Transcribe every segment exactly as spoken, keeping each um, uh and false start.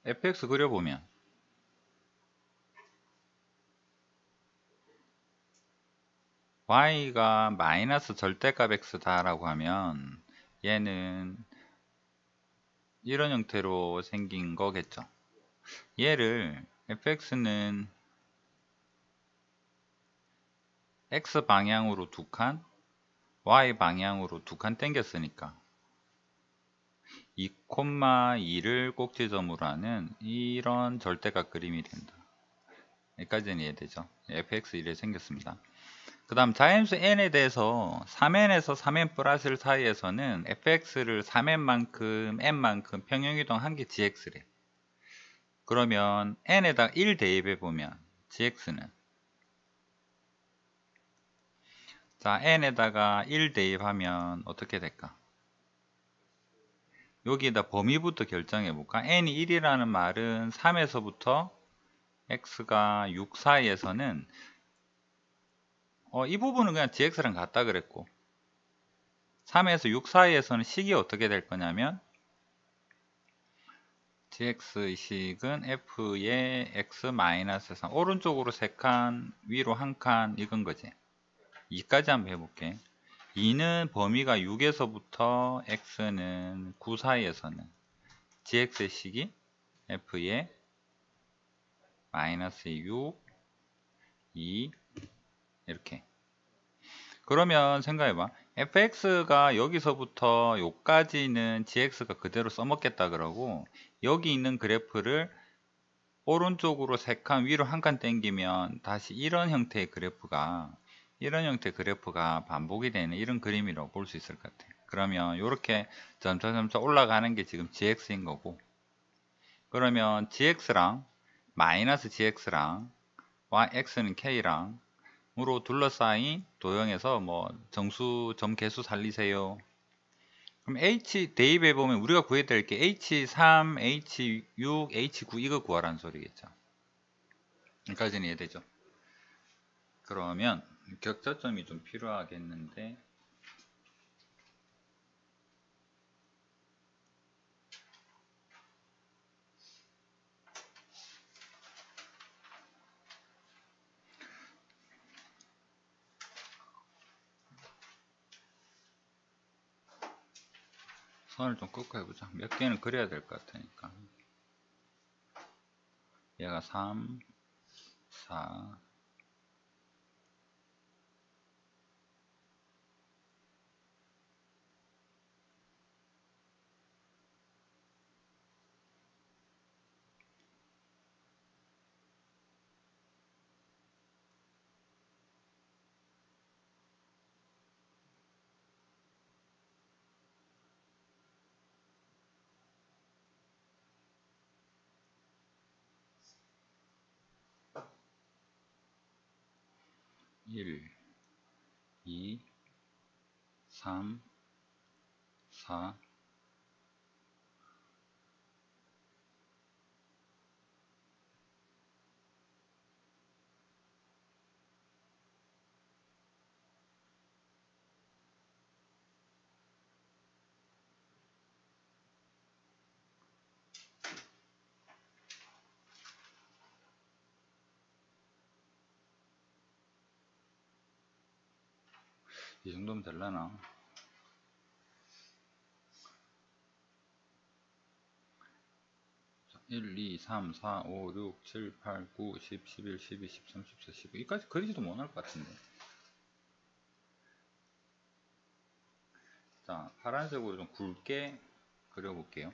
에프엑스 그려보면 y가 마이너스 절대값 x다 라고 하면 얘는 이런 형태로 생긴 거겠죠. 얘를 에프엑스는 x 방향으로 두 칸, y 방향으로 두 칸 당겼으니까 이, 이를 꼭지점으로 하는 이런 절대값 그림이 된다. 여기까지는 이해되죠? 에프엑스 이렇게 생겼습니다. 그 다음 자연수 n에 대해서 삼 엔에서 삼 엔 플러스 사이에서는 fx를 삼 엔만큼 n만큼 평행이동 한 게 gx래. 그러면 n에다 일 대입해 보면 gx는 자 n에다가 일 대입하면 어떻게 될까? 여기에다 범위부터 결정해 볼까? n이 일이라는 말은 삼에서부터 x가 육 사이에서는 어, 이 부분은 그냥 gx랑 같다 그랬고 삼에서 육 사이에서는 식이 어떻게 될 거냐면 gx의 식은 f의 x 마이너스 삼 오른쪽으로 세 칸 위로 한 칸 이건 거지. 이까지 한번 해볼게. 이는 범위가 육에서부터 x는 구 사이에서는 gx의 식이 f의 마이너스 육, 이 이렇게. 그러면 생각해봐. fx가 여기서부터 여기까지는 gx가 그대로 써먹겠다 그러고 여기 있는 그래프를 오른쪽으로 세 칸 위로 한 칸 당기면 다시 이런 형태의 그래프가 이런 형태의 그래프가 반복이 되는 이런 그림이라고 볼 수 있을 것 같아요. 그러면 이렇게 점차 점차 올라가는 게 지금 gx인 거고 그러면 gx랑 마이너스 gx랑 x는 k랑 으로 둘러싸인 도형에서 뭐 정수 점 개수 살리세요. 그럼 h 대입해 보면 우리가 구해야 될 게 에이치 삼, 에이치 육, 에이치 구 이거 구하라는 소리겠죠. 여기까지는 이해되죠. 그러면 격자점이 좀 필요하겠는데 선을 좀 긋고 해보자. 몇 개는 그려야 될 것 같으니까 얘가 삼, 사 일, 이, 삼, 사 이 정도면 되려나? 일, 이, 삼, 사, 오, 육, 칠, 팔, 구, 십, 십일, 십이, 십삼, 십사, 십오 여기까지 그리지도 못할 것 같은데. 자, 파란색으로 좀 굵게 그려볼게요.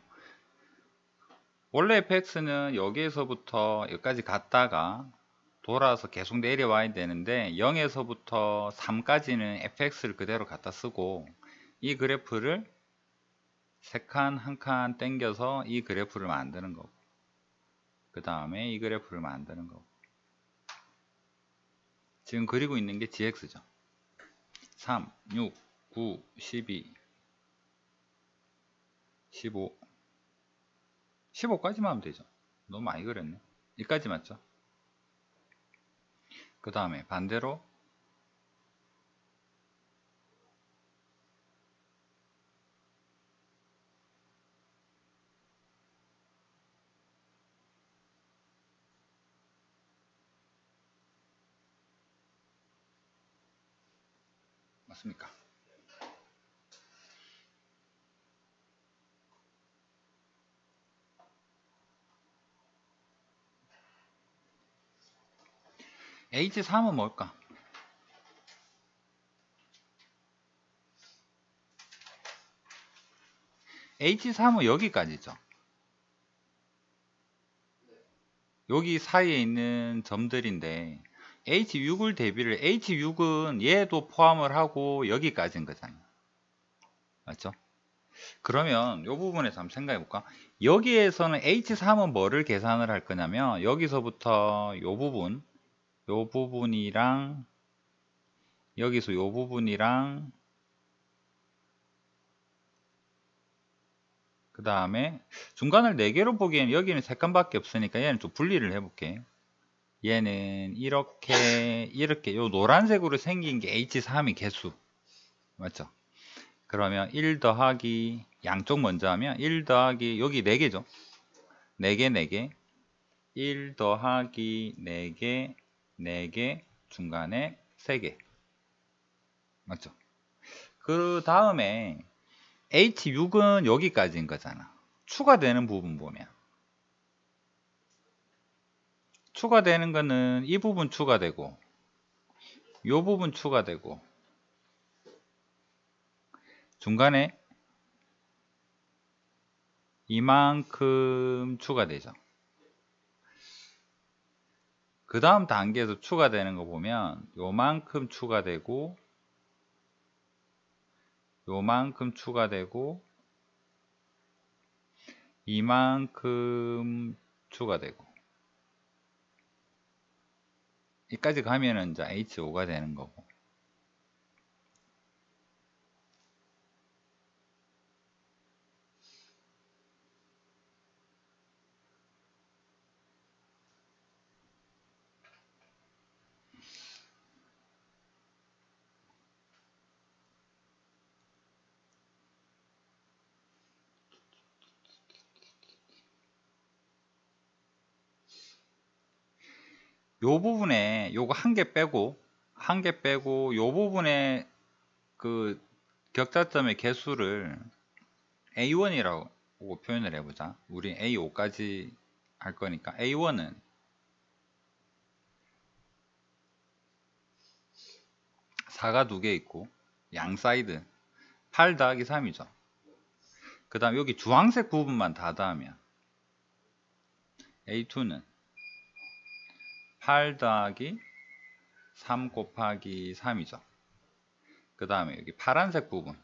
원래 fx는 여기에서부터 여기까지 갔다가 돌아서 계속 내려와야 되는데 영에서부터 삼까지는 fx를 그대로 갖다 쓰고 이 그래프를 세 칸 한 칸 당겨서 이 그래프를 만드는 거고 그 다음에 이 그래프를 만드는 거고 지금 그리고 있는 게 gx죠. 삼, 육, 구, 십이, 십오 십오까지만 하면 되죠. 너무 많이 그렸네. 여기까지 맞죠? 그 다음에 반대로 없습니까? 에이치 삼은 뭘까? 에이치 삼은 여기까지죠. 여기 사이에 있는 점들인데 에이치 육을 대비를 에이치 육은 얘도 포함을 하고 여기까지인 거잖아요. 맞죠? 그러면 이 부분에서 한번 생각해 볼까? 여기에서는 에이치 삼은 뭐를 계산을 할 거냐면 여기서부터 이 부분 이 부분이랑 여기서 이 부분이랑 그 다음에 중간을 네 개로 보기에는 여기는 세 칸밖에 없으니까 얘는 좀 분리를 해볼게. 얘는 이렇게 이렇게 요 노란색으로 생긴 게 에이치 삼이 개수 맞죠? 그러면 일 더하기 양쪽 먼저 하면 일 더하기 여기 네 개죠. 네 개 네 개 일 더하기 네 개 네 개 중간에 세 개 맞죠? 그 다음에 에이치 육은 여기까지인 거잖아. 추가되는 부분 보면 추가되는 거는 이 부분 추가되고 이 부분 추가되고 중간에 이만큼 추가되죠. 그 다음 단계에서 추가되는 거 보면 요만큼 추가되고 요만큼 추가되고 이만큼 추가되고 여기까지 가면은 이제 에이치 오가 되는 거고 요 부분에 요거 한 개 빼고 한 개 빼고 요 부분에 그 격자점의 개수를 에이 원이라고 표현을 해보자. 우리 에이 오까지 할 거니까 에이 원은 사가 두 개 있고 양 사이드 팔 더하기 삼이죠. 그 다음 여기 주황색 부분만 다 더하면 에이 투는 팔 더하기 삼 곱하기 삼이죠. 그 다음에 여기 파란색 부분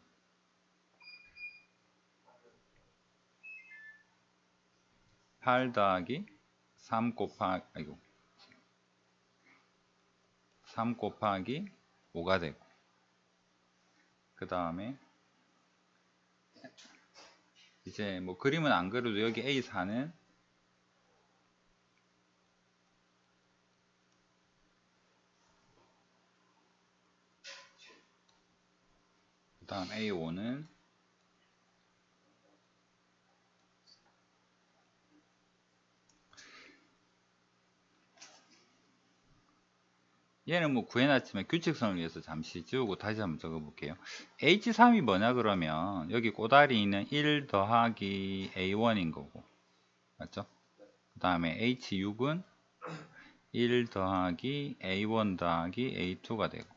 팔 더하기 삼 곱하기 아이고 삼 곱하기 오가 되고 그 다음에 이제 뭐 그림은 안 그려도 여기 에이 사는 그 다음 에이 오는 얘는 뭐 구해놨지만 규칙성을 위해서 잠시 지우고 다시 한번 적어 볼게요. 에이치 삼이 뭐냐 그러면 여기 꼬다리는 일 더하기 에이 원인 거고 맞죠? 그 다음에 에이치 육은 일 더하기 에이 원 더하기 에이 투가 되고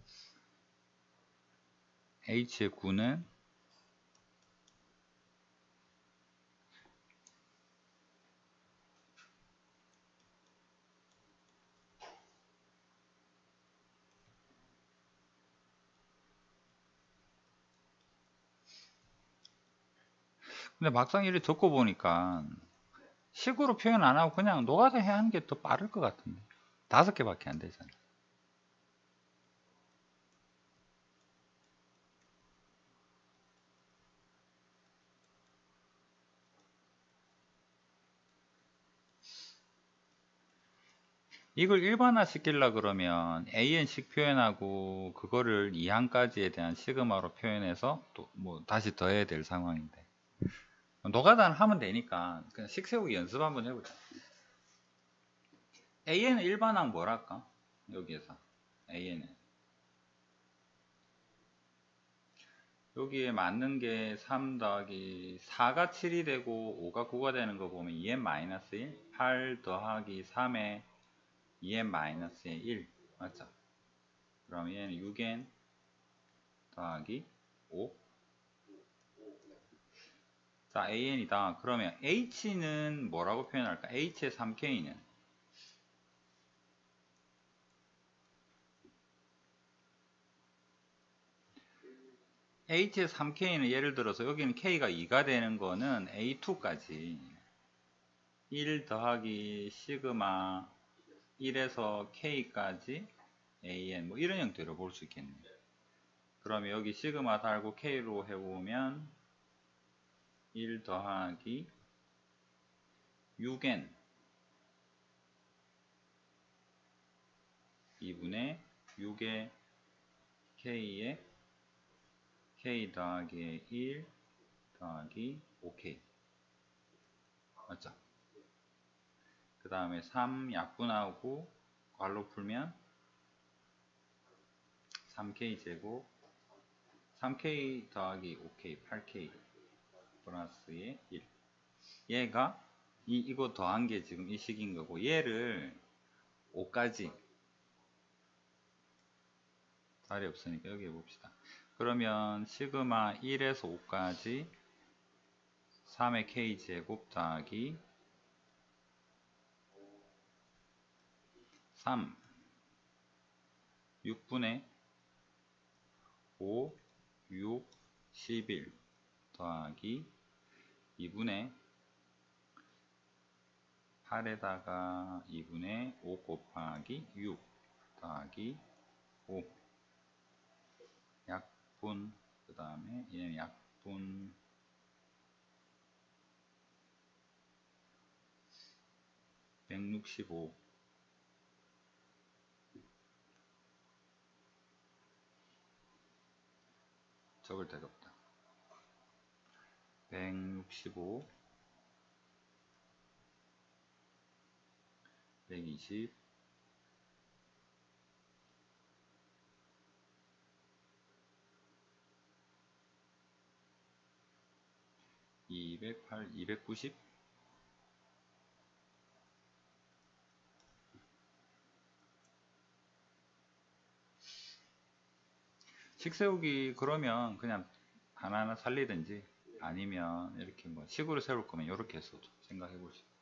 에이치 구는 근데 막상 이렇게 적고 보니까 식으로 표현 안 하고 그냥 노가다 해야 하는 게 더 빠를 것 같은데 다섯 개밖에 안 되잖아. 이걸 일반화 시키려 그러면 에이엔식 표현하고 그거를 이 항까지에 대한 시그마로 표현해서 또 뭐 다시 더해야 될 상황인데 노가다는 하면 되니까 그냥 식 세우기 연습 한번 해보자. 에이엔은 일반항 뭐랄까? 여기에서 에이엔은 여기에 맞는 게 삼 더하기 사가 칠이 되고 오가 구가 되는 거 보면 이 엔 마이너스 일, 팔 더하기 삼에 이 엔 마이너스 일 맞죠? 그럼 얘는 육 엔 더하기 오. 자, 에이엔이다. 그러면 H는 뭐라고 표현할까? H의 삼 케이는 H의 삼 케이는 예를 들어서 여기는 K가 이가 되는 거는 에이 투까지 일 더하기 시그마 일에서 K까지 에이엔 뭐 이런 형태로 볼 수 있겠네요. 그러면 여기 시그마 달고 K로 해보면 일 더하기 육 엔 이분의 육의 K에 K 더하기 일 더하기 오 케이 맞죠? 그 다음에 삼 약분하고 괄호 풀면 삼 케이 제곱 삼 케이 더하기 오 케이 팔 케이 플러스의 일. 얘가 이, 이거 더한 게 지금 이 식인 거고 얘를 오까지 자리 없으니까 여기 해봅시다. 그러면 시그마 일에서 오까지 삼의 K 제곱 더하기 삼 육분의 오, 육, 십일 더하기 이분의 팔에다가 이분의 오 곱하기 육 더하기 오 약분 그 다음에 얘는 약분 백육십오 적을 데가 없다. 백육십오 백이십 이백팔 이백구십 식 세우기 그러면 그냥 하나하나 살리든지 아니면 이렇게 뭐 식으로 세울 거면 이렇게 해서 생각해 보시죠.